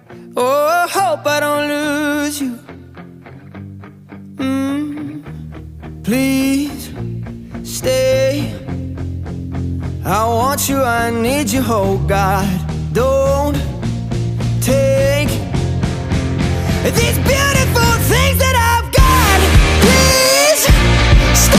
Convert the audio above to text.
Oh, I hope I don't lose you. Please stay. I want you, I need you, oh God. Don't take these beautiful